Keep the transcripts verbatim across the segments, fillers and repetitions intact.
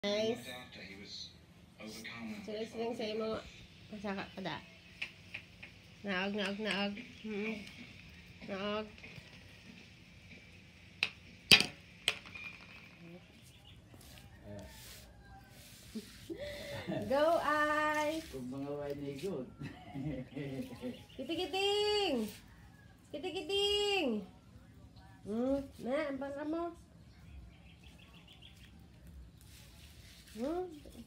Nice. Siling-siling sa imo. Masaka pa da. Naog, naog, naog. Hmm. Naog. Go, Ice! Kung mga wine good. Kiting-kiting! Kiting-kiting! Hmm, na, ampang ka mo. Hmm.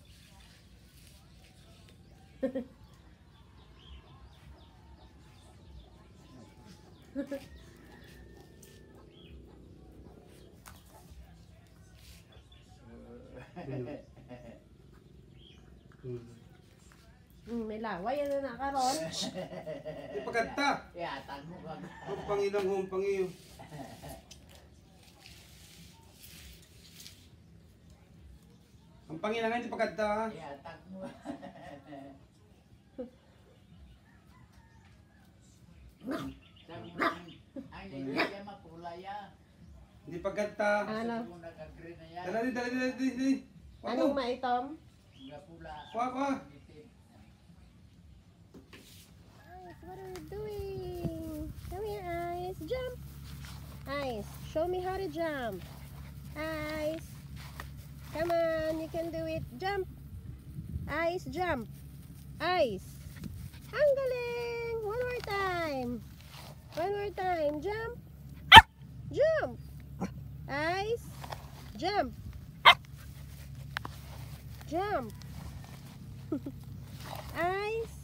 Hmm, may laway ano na karon. Ipagkanta. Yatag mo ka. Humpangi lang, humpangi. Ang pangilangan sa pagkanta ha. Yatag mo. Ang hindi niya mapula ya. Hindi pagkanta. Ano? Dala di, dala di, dala di, dala di. Anong maitom? Kuha, kuha. Ice, what are you doing? Come here, Ice. Jump. Ice, show me how to jump. Ice. Come on, you can do it. Jump. Ice, jump. Ice. Ang galing. One more time. One more time. Jump. Jump. Ice. Jump. Jump. Ice.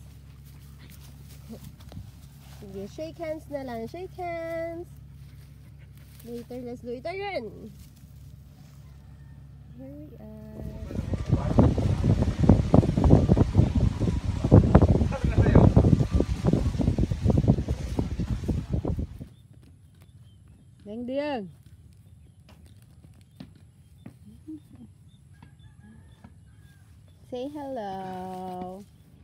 Sige, shake hands na lang. Shake hands. Later, let's do it again. Here we are. Deng Deng. Say hello.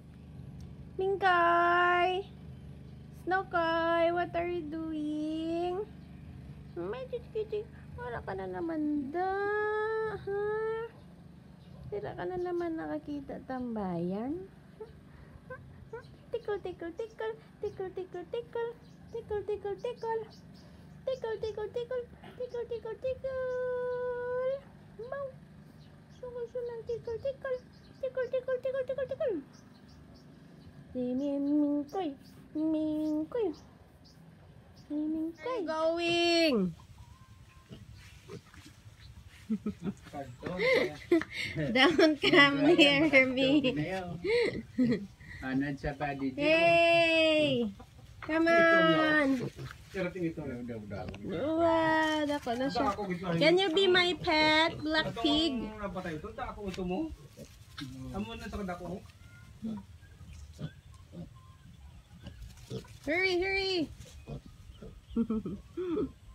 Mingkay. Snowkay, what are you doing? Medyo kitty. Wala ka na naman da. Ha? Wala ka na naman nakakita tambayan. Tickle, tickle, tickle. Tickle, tickle, tickle. Tickle, tickle, tickle. Tickle, tickle, tickle. Tickle, tickle, tickle. Bow. Suguso ng tickle, tickle. Tickle, tickle, tickle, tickle, tickle. Si Mingkoy. Mingkoy. Si Mingkoy. Going. Don't come near me. Ano sa body dito? Hey! Come on! Wow, dako na siya. Can you be my pet, black pig? Ako ito mo. Amo na sa kadako. Hurry, hurry!